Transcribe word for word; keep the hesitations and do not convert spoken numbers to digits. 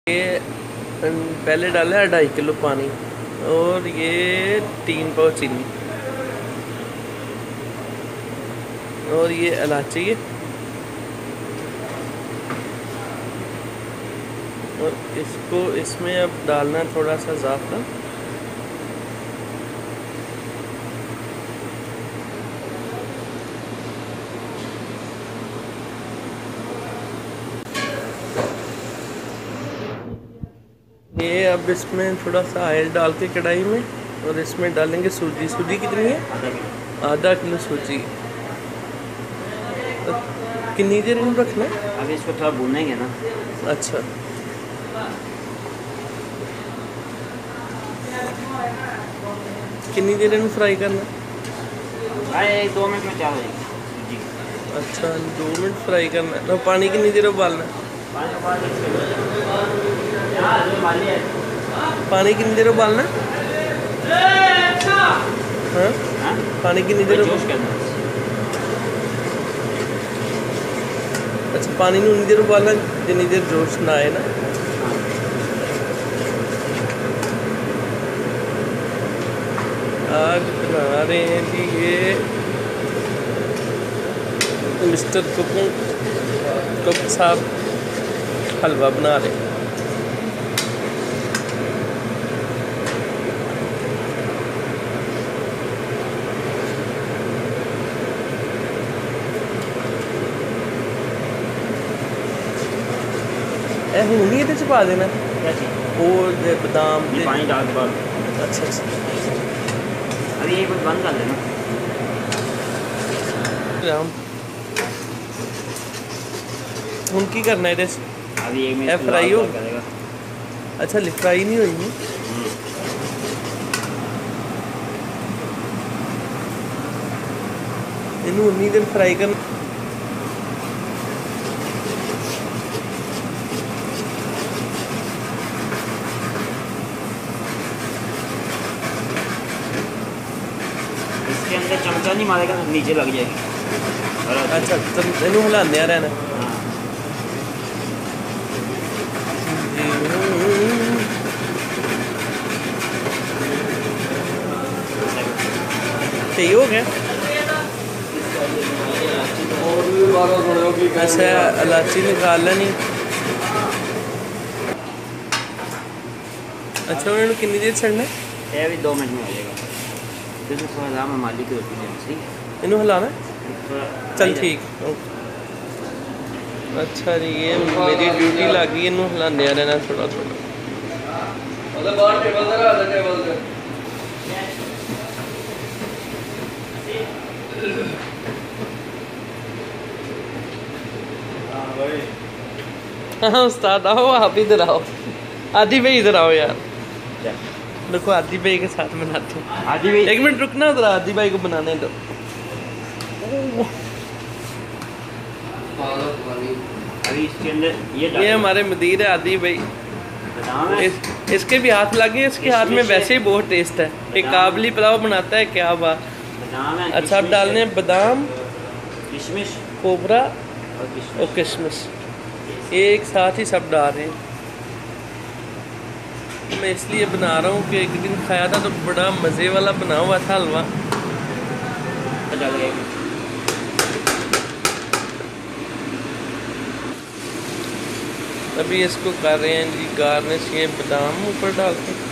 ये पहले डाला है ढाई किलो पानी और ये तीन पाव चीनी और ये इलायची है और इसको इसमें अब डालना थोड़ा सा ज़ाफ़रान। ये अब इसमें थोड़ा सा ऑयल डाल के कढ़ाई में और इसमें डालेंगे सूजी। सूजी कितनी है? आधा किलो सूजी। तो कितनी देर में रखना है? अभी इसको थोड़ा भूनेंगे ना। अच्छा, कितनी देर में फ्राई करना है? एक दो मिनट में क्या हो जाएगी। अच्छा, दो मिनट फ्राई करना है। तो पानी कितनी देर उबालना है? पानी कितनी देर उबालना है? हाँ, पानी कितनी देर उबालना? अच्छा, पानी नहीं उतनी देर उबालना जितनी देर जोश ना आए ना। आज बना रहे हैं जी ये मिस्टर कुकिंग कुक साहब हलवा बना रहे हैं। ए हूँ नहीं ये पा देना और बादाम पानी डाल के बाद। अच्छा अच्छा, अभी ये कुछ बंद कर देना। हूँ की करना है? अभी एक मिनट फ्राई हो करेगा। अच्छा, फ्राई नहीं हुई है। इनू उन्नी देर फ्राई करना। इसके अंदर चमचा नहीं मारेगा तो नीचे लग जाएगी। अच्छा, तो इनू हिलाने रहना। सही हो गया। अच्छा, इलायची निकाल लेनी। अच्छा, उन्होंने कितनी देर छड़ना है? ये भी दो मिनट में हो जाएगा। जैसे थोड़ा दाम माली की रोटी है सही। इन्हों हिलाना चल ठीक। अच्छा जी, ये मेरी ड्यूटी लग गई। इन्हों हिलाने रहना थोड़ा थोड़ा। हाँ उस्ताद आओ, आप इधर आओ। आदि भाई इधर आओ यार। देखो आदि भाई के साथ बनाते हैं। आदि भाई एक मिनट रुकना जरा, आदि भाई को बनाने दो। अभी इसके अंदर ये ये हमारे मदीर है आदि भाई। इस, इसके भी हाथ लगे। इसके हाथ में वैसे ही बहुत टेस्ट है। एक काबली पुलाव बनाता है, क्या बात। अच्छा, आप डालने हैं बादाम, किशमिश, कोबरा और किशमिश एक साथ ही सब डाल रहे हैं। मैं इसलिए बना रहा हूँ कि एक दिन खाया था तो बड़ा मज़े वाला बना हुआ था हलवा। अभी इसको कर रहे हैं जी गार्निश, ये बादाम ऊपर डाल के।